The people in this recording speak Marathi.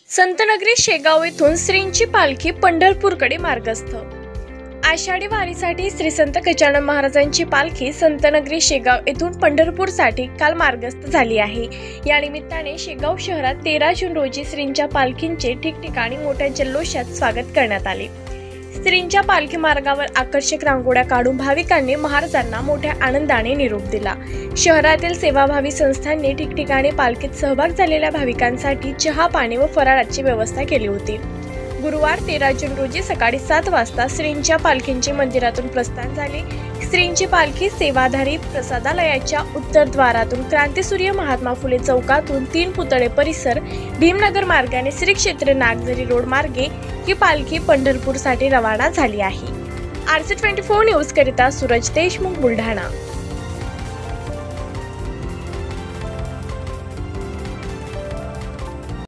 संतनगरी शेगाव येथून श्रींची पालखी पंढरपूरकडे मार्गस्थ। आषाढी वारीसाठी श्री संत गजानन महाराजांची पालखी संतनगरी शेगाव येथून पंढरपूरसाठी काल मार्गस्थ झाली आहे। या निमित्ताने शेगाव शहरात 13 जून रोजी श्रींच्या पालखींचे ठिकठिकाणी मोठ्या जल्लोषात स्वागत करण्यात आले। श्रींच्या पालखी मार्गावर आकर्षक रांगोळ्या काढून भाविकांनी महाराजांना मोठ्या आनंदाने निरोप दिला। शहरातील सेवाभावी संस्थांनी ठिकठिकाणी पालखीत सहभाग झालेल्या भाविकांसाठी चहा, पाणी व फराळाची व्यवस्था केली होती। गुरुवार 13 जून रोजी सकाळी 7 वाजता श्रींच्या पालखींचे मंदिरातून प्रस्थान झाले। श्रींची पालखी सेवाधारी प्रसादालयाच्या उत्तरद्वारातून क्रांतीसूर्य महात्मा फुले चौकातून 3 पुतळे परिसर भीमनगर मार्गाने श्री क्षेत्र नागझरी रोड मार्गे ही पालखी पंढरपूरसाठी रवाना झाली आहे। RC24 न्यूज करिता सूरज देशमुख, बुलढाणा।